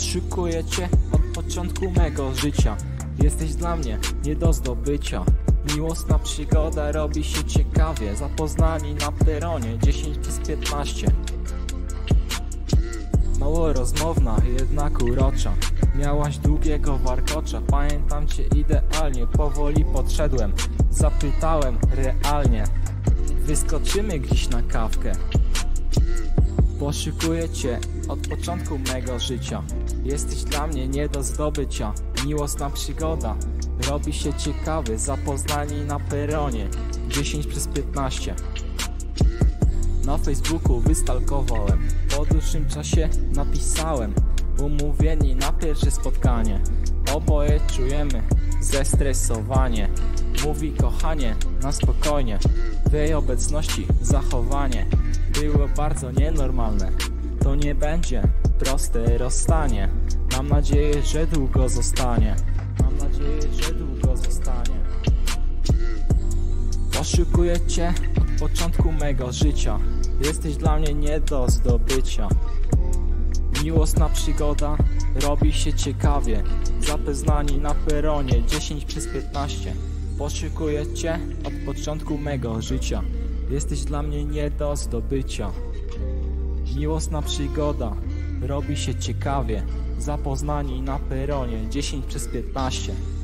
Poszukuję cię od początku mego życia. Jesteś dla mnie nie do zdobycia. Miłosna przygoda robi się ciekawie. Zapoznani na peronie 10/15. Mało rozmowna, jednak urocza. Miałaś długiego warkocza. Pamiętam cię idealnie, powoli podszedłem. Zapytałem realnie: wyskoczymy gdzieś na kawkę? Poszukuję cię od początku mego życia. Jesteś dla mnie nie do zdobycia. Miłosna przygoda robi się ciekawy. Zapoznani na peronie 10/15. Na Facebooku wystalkowałem. Po dłuższym czasie napisałem: umówieni na pierwsze spotkanie. Oboje czujemy zestresowanie. Mówi kochanie na spokojnie. W jej obecności zachowanie było bardzo nienormalne. To nie będzie proste rozstanie. Mam nadzieję, że długo zostanie. Mam nadzieję, że długo zostanie. Poszukuję cię od początku mego życia. Jesteś dla mnie nie do zdobycia. Miłosna przygoda robi się ciekawie. Zapoznani na peronie 10/15. Poszukuję cię od początku mego życia. Jesteś dla mnie nie do zdobycia. Miłosna przygoda robi się ciekawie. Zapoznani na peronie 10/15.